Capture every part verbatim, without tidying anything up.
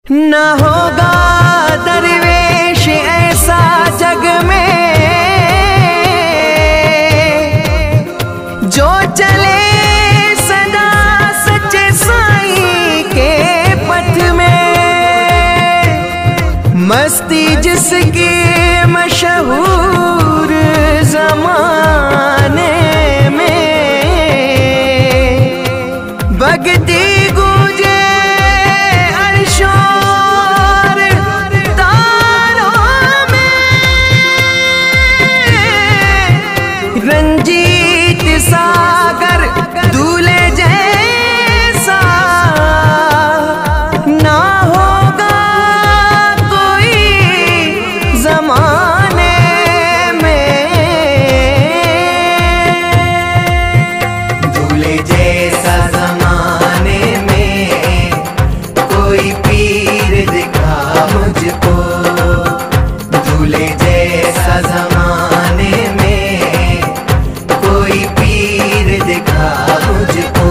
ना होगा दरवेश ऐसा जग में जो चले सदा सच्चे साईं के पथ में। मस्ती जिसकी मशहूर जमाने में, भक्ति गूंजे अर्शों तारों में। रंजीत सागर दूल्हे जैसा ना होगा कोई जमाने में। दूल्हे जैसा जमाने में कोई पीर दिखा मुझको। दूल्हे जैसा जमाने में कोई पीर दिखा मुझको।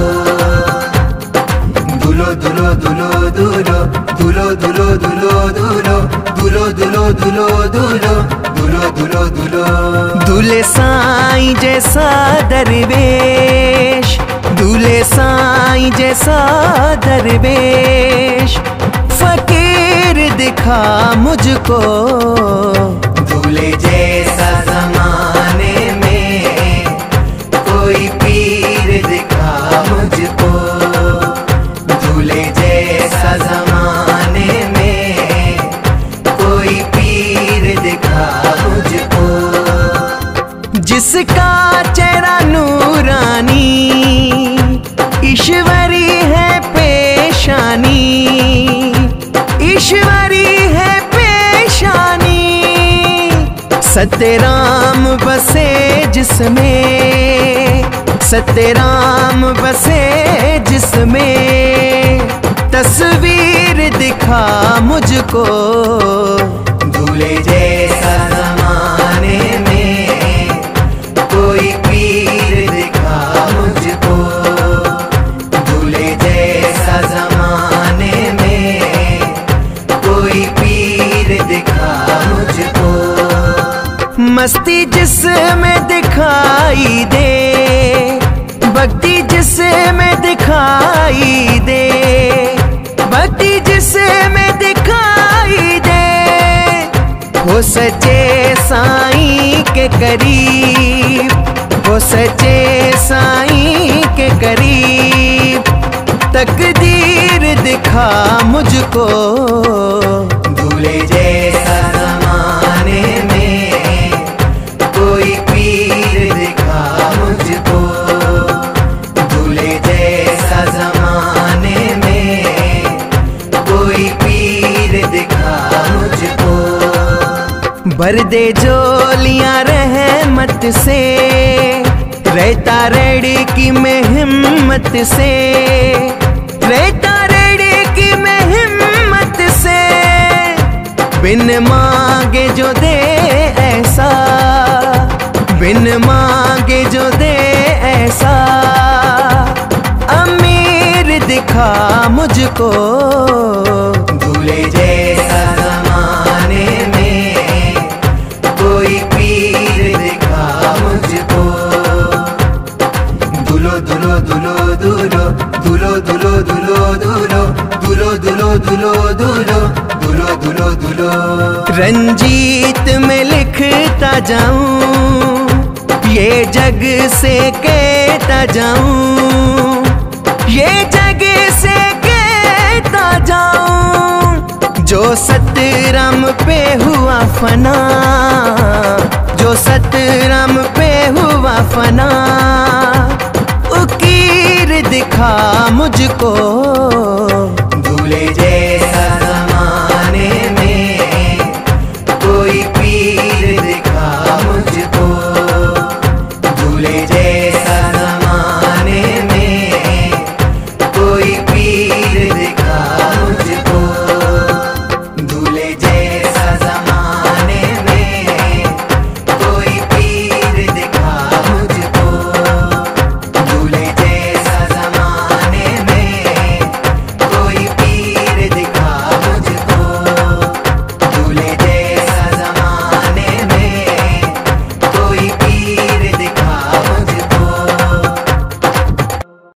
दुलो दुलो दुलो दुलो दुलो दुलो दुलो दुलो दुलो दुलो दुलो दुलो दुलो दुलो दुलो। दूल्हे साईं जैसा दरवेश, दूल्हे साईं जैसा दरवेश, फकीर दिखा मुझको। दूल्हे जैसा जमाने में कोई पीर दिखा मुझको। दूल्हे जैसा जमाने में कोई पीर दिखा मुझको। जिसका चेहरा नूरानी, ईश्वरी है पेशानी, ईश्वरी है पेशानी। सत्यराम बसे जिसमें, सत्यराम बसे जिसमें, तस्वीर दिखा मुझको। दूल्हे जैसा जमाने में कोई पीर दिखा मुझको। दूल्हे जैसा जमाने में कोई पीर दिखा मुझको। मस्ती जिसमें दिखाई दे, भक्ति जिसमें दिखाई दे, भक्ति जिसमें दिखाई दे। हो सच्चे साईं के करीब, हो सच्चे साईं के करीब, तकदीर दिखा मुझको। दूल्हे जैसा जमाने में कोई पीर दिखा मुझको। दूल्हे जैसा जमाने में कोई पीर दिखा मुझको। भर दे झोलियां रहमत से, रहता रेडी की मैं हिम्मत से, रहता रेडी की मैं हिम्मत से। बिन मांगे जो दे ऐसा, बिन मांगे जो दे ऐसा, अमीर दिखा मुझको। दूल्हे जैसा जमाने में कोई पीर दिखा मुझको। दुलो दुलो दुलो दुलो दुलो दुलो दुलो दुलो दुलो दुलो दुलो दुलो दुलो दुलो दुलो। रंजीत में लिखता जाऊं, ये जग से कहता जाऊं, ये जग से कहता जाऊं। जो सतराम पे हुआ फना, जो सतराम पे हुआ फना, उकीर दिखा मुझको। दूल्हे